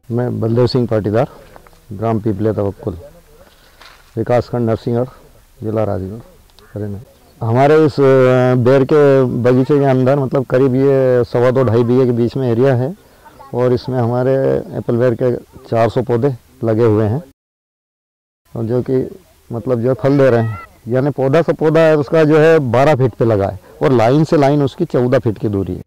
मैं बलदेव सिंह पाटीदार, ग्राम पीपलिया तवक्कुल, विकासखंड नरसिंहगढ़, जिला राजगढ़, हरियाणा। हमारे इस बेर के बगीचे के अंदर मतलब करीब ये 2.25 बीघे के बीच में एरिया है और इसमें हमारे एप्पल बेर के 400 पौधे लगे हुए हैं और जो कि मतलब जो फल दे रहे हैं। यानी पौधा से पौधा है उसका जो है 12 फीट पे लगा है और लाइन से लाइन उसकी 14 फीट की दूरी है।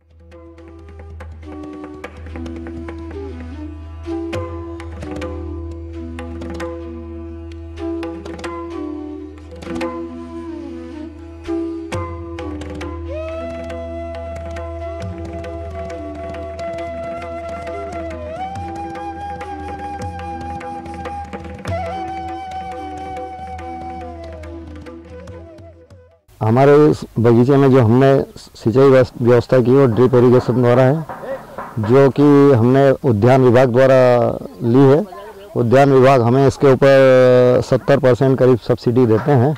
हमारे इस बगीचे में जो हमने सिंचाई व्यवस्था की वो ड्रिप इरिगेशन द्वारा है, जो कि हमने उद्यान विभाग द्वारा ली है। उद्यान विभाग हमें इसके ऊपर 70% करीब सब्सिडी देते हैं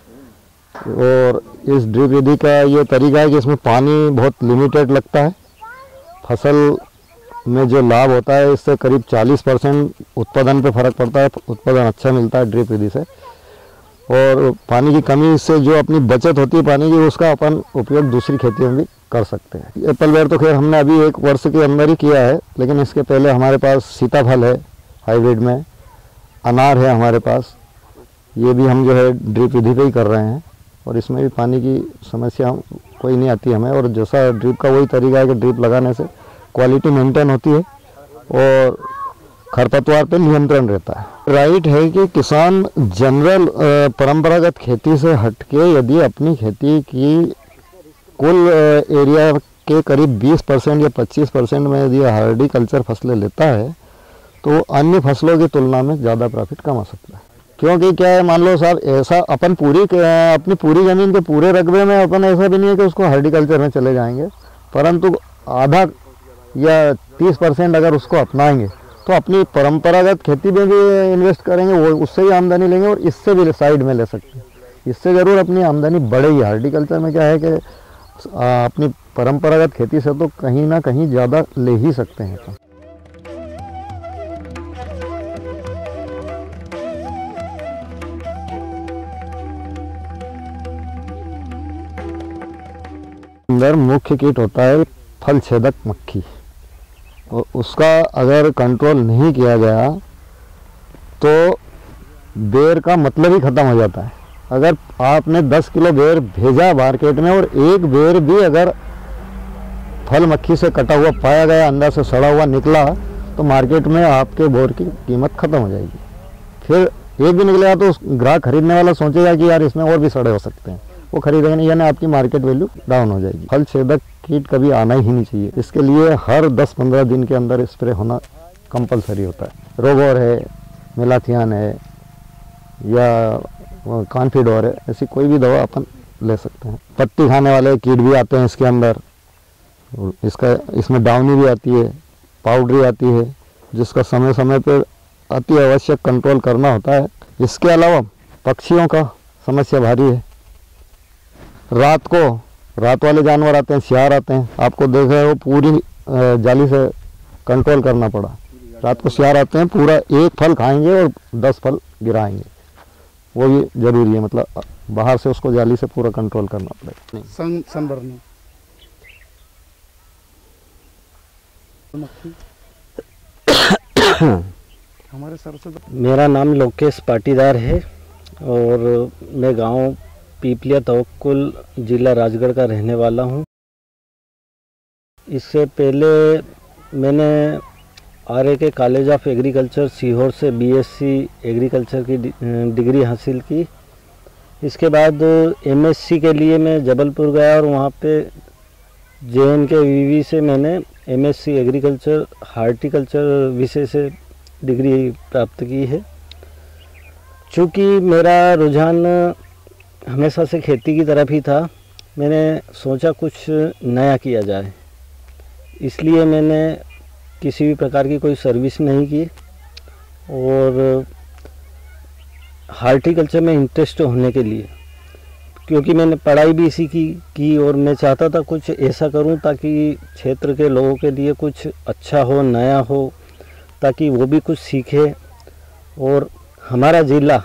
और इस ड्रिप विधि का ये तरीका है कि इसमें पानी बहुत लिमिटेड लगता है। फसल में जो लाभ होता है इससे करीब 40% उत्पादन पे फर्क पड़ता है, उत्पादन अच्छा मिलता है ड्रिप विधि से। और पानी की कमी से जो अपनी बचत होती है पानी की, उसका अपन उपयोग दूसरी खेतियों में भी कर सकते हैं। एप्पल बेर तो खैर हमने अभी 1 वर्ष के अंदर ही किया है, लेकिन इसके पहले हमारे पास सीताफल है हाइब्रिड में, अनार है हमारे पास, ये भी हम जो है ड्रिप विधि पे ही कर रहे हैं और इसमें भी पानी की समस्या कोई नहीं आती हमें। और जैसा ड्रिप का वही तरीका है कि ड्रिप लगाने से क्वालिटी मेंटेन होती है और खरपतवार पे नियंत्रण रहता है। राइट है कि किसान जनरल परंपरागत खेती से हटके यदि अपनी खेती की कुल एरिया के करीब 20% या 25% में यदि हॉर्टिकल्चर फसलें लेता है तो अन्य फसलों की तुलना में ज़्यादा प्रॉफिट कमा सकता है। क्योंकि क्या है, मान लो साहब ऐसा अपन अपनी पूरी ज़मीन के पूरे रकबे में अपन ऐसा भी नहीं है कि उसको हॉर्टिकल्चर में चले जाएंगे, परंतु आधा या 30% अगर उसको अपनाएंगे तो अपनी परंपरागत खेती में भी इन्वेस्ट करेंगे, वो उससे ही आमदनी लेंगे और इससे भी साइड में ले सकते हैं। इससे ज़रूर अपनी आमदनी बढ़ेगी। हॉर्टिकल्चर में क्या है कि अपनी परंपरागत खेती से तो कहीं ना कहीं ज़्यादा ले ही सकते हैं। अंदर मुख्य कीट होता है फल छेदक मक्खी, और उसका अगर कंट्रोल नहीं किया गया तो बेर का मतलब ही ख़त्म हो जाता है। अगर आपने 10 किलो बेर भेजा मार्केट में और एक बेर भी अगर फल मक्खी से कटा हुआ पाया गया, अंदर से सड़ा हुआ निकला, तो मार्केट में आपके बोर की कीमत ख़त्म हो जाएगी। फिर एक भी निकलेगा तो उस ग्राहक खरीदने वाला सोचेगा कि यार इसमें और भी सड़े हो सकते हैं, वो खरीदेगा नहीं, यानी आपकी मार्केट वैल्यू डाउन हो जाएगी। फल छेदक कीट कभी आना ही नहीं चाहिए। इसके लिए हर 10-15 दिन के अंदर स्प्रे होना कंपलसरी होता है। रोगोर है, मेलाथियान है या कॉन्फिडोर है, ऐसी कोई भी दवा अपन ले सकते हैं। पत्ती खाने वाले कीट भी आते हैं इसके अंदर, इसमें डाउनी भी आती है, पाउडरी आती है, जिसका समय समय पर अति आवश्यक कंट्रोल करना होता है। इसके अलावा पक्षियों का समस्या भारी है। रात वाले जानवर आते हैं, सियार आते हैं, आपको देख रहे हो पूरी जाली से कंट्रोल करना पड़ा। रात को सियार आते हैं, पूरा एक फल खाएंगे और 10 फल गिराएंगे, वो भी जरूरी है। मतलब बाहर से उसको जाली से पूरा कंट्रोल करना पड़ेगा। हमारे सर से मेरा नाम लोकेश पाटीदार है और मैं गांव पीपलिया तवक्कुल, जिला राजगढ़ का रहने वाला हूं। इससे पहले मैंने RAK college of agriculture Sehore से BSc एग्रीकल्चर की डिग्री हासिल की। इसके बाद MSc के लिए मैं जबलपुर गया और वहाँ पे JNK VV से मैंने MSc एग्रीकल्चर हार्टिकल्चर विषय से डिग्री प्राप्त की है। चूँकि मेरा रुझान हमेशा से खेती की तरफ ही था, मैंने सोचा कुछ नया किया जाए, इसलिए मैंने किसी भी प्रकार की कोई सर्विस नहीं की और हार्टिकल्चर में इंटरेस्ट होने के लिए, क्योंकि मैंने पढ़ाई भी इसी की और मैं चाहता था कुछ ऐसा करूं ताकि क्षेत्र के लोगों के लिए कुछ अच्छा हो, नया हो, ताकि वो भी कुछ सीखे। और हमारा ज़िला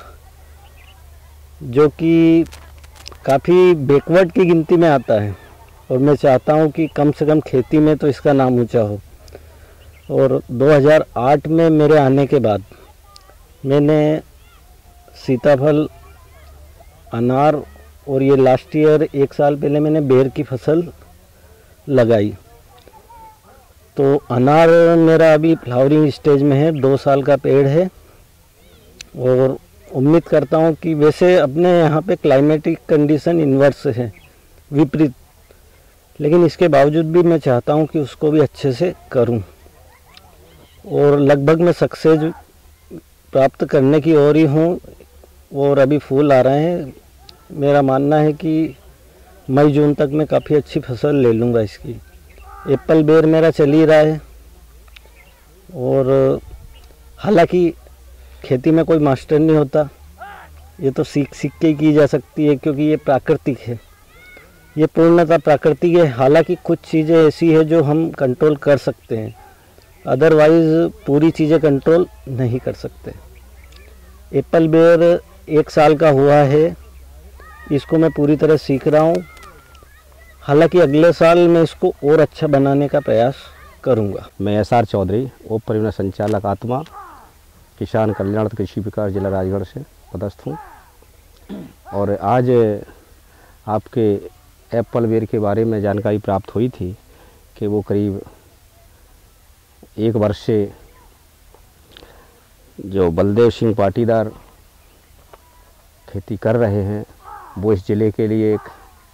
जो कि काफ़ी बैकवर्ड की गिनती में आता है, और मैं चाहता हूँ कि कम से कम खेती में तो इसका नाम ऊंचा हो। और 2008 में मेरे आने के बाद मैंने सीताफल, अनार, और ये लास्ट ईयर 1 साल पहले मैंने बेर की फसल लगाई। तो अनार मेरा अभी फ्लावरिंग स्टेज में है, 2 साल का पेड़ है। और उम्मीद करता हूँ कि वैसे अपने यहाँ पे क्लाइमेटिक कंडीशन इन्वर्स है, विपरीत, लेकिन इसके बावजूद भी मैं चाहता हूँ कि उसको भी अच्छे से करूँ। और लगभग मैं सक्सेस प्राप्त करने की ओर ही हूँ, और अभी फूल आ रहे हैं। मेरा मानना है कि मई जून तक मैं काफ़ी अच्छी फसल ले लूँगा इसकी। एप्पल बेर मेरा चल ही रहा है, और हालांकि खेती में कोई मास्टर नहीं होता, ये तो सीख के ही की जा सकती है, क्योंकि ये प्राकृतिक है, ये पूर्णतः प्राकृतिक है। हालांकि कुछ चीज़ें ऐसी है जो हम कंट्रोल कर सकते हैं, अदरवाइज़ पूरी चीज़ें कंट्रोल नहीं कर सकते। एप्पल बेर 1 साल का हुआ है, इसको मैं पूरी तरह सीख रहा हूँ। हालांकि अगले साल मैं इसको और अच्छा बनाने का प्रयास करूँगा। मैं SR चौधरी, उप परियोजना संचालक आत्मा, किसान कल्याण कृषि विकास जिला राजगढ़ से पदस्थ हूँ। और आज आपके एप्पल बेर के बारे में जानकारी प्राप्त हुई थी कि वो करीब 1 वर्ष से जो बलदेव सिंह पाटीदार खेती कर रहे हैं, वो इस ज़िले के लिए एक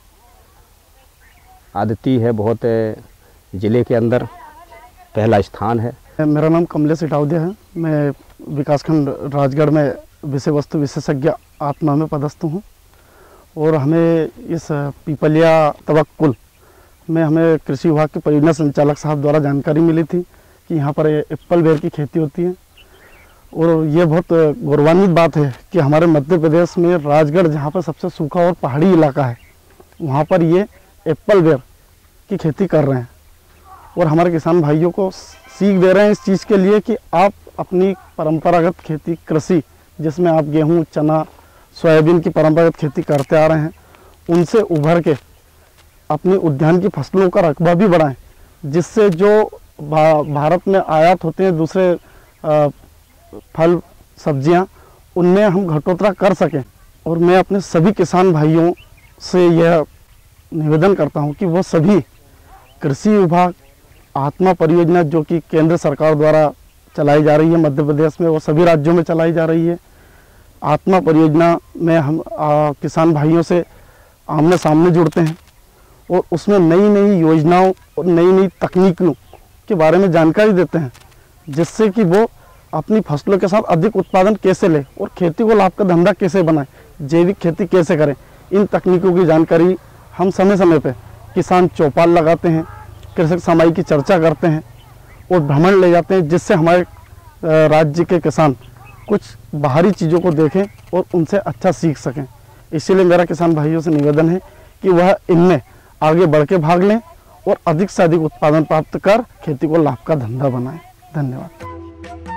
आदती है, बहुत ज़िले के अंदर पहला स्थान है। मेरा नाम कमलेश इटावदिया है। मैं विकासखंड राजगढ़ में विषय वस्तु विशेषज्ञ आत्मा में पदस्थ हूँ। और हमें इस पीपलिया तवक्कुल में हमें कृषि विभाग के परियोजना संचालक साहब द्वारा जानकारी मिली थी कि यहाँ पर एप्पल बेर की खेती होती है। और ये बहुत गौरवान्वित बात है कि हमारे मध्य प्रदेश में राजगढ़, जहाँ पर सबसे सूखा और पहाड़ी इलाका है, वहाँ पर ये एप्पल बेर की खेती कर रहे हैं। और हमारे किसान भाइयों को सीख दे रहे हैं इस चीज़ के लिए कि आप अपनी परंपरागत खेती, कृषि जिसमें आप गेहूं, चना, सोयाबीन की परंपरागत खेती करते आ रहे हैं, उनसे उभर के अपनी उद्यान की फसलों का रकबा भी बढ़ाएं, जिससे जो भारत में आयात होते हैं दूसरे फल सब्जियां, उनमें हम घटोतरा कर सकें। और मैं अपने सभी किसान भाइयों से यह निवेदन करता हूं कि वो सभी कृषि विभाग, आत्मा परियोजना जो कि केंद्र सरकार द्वारा चलाई जा रही है मध्य प्रदेश में, वो सभी राज्यों में चलाई जा रही है। आत्मा परियोजना में हम किसान भाइयों से आमने सामने जुड़ते हैं और उसमें नई नई योजनाओं और नई नई तकनीकों के बारे में जानकारी देते हैं, जिससे कि वो अपनी फसलों के साथ अधिक उत्पादन कैसे ले और खेती को लाभ का धंधा कैसे बनाए, जैविक खेती कैसे करें। इन तकनीकों की जानकारी हम समय समय पे किसान चौपाल लगाते हैं, कृषक समाई की चर्चा करते हैं और भ्रमण ले जाते हैं, जिससे हमारे राज्य के किसान कुछ बाहरी चीज़ों को देखें और उनसे अच्छा सीख सकें। इसीलिए मेरा किसान भाइयों से निवेदन है कि वह इनमें आगे बढ़ के भाग लें और अधिक से अधिक उत्पादन प्राप्त कर खेती को लाभ का धंधा बनाएं। धन्यवाद।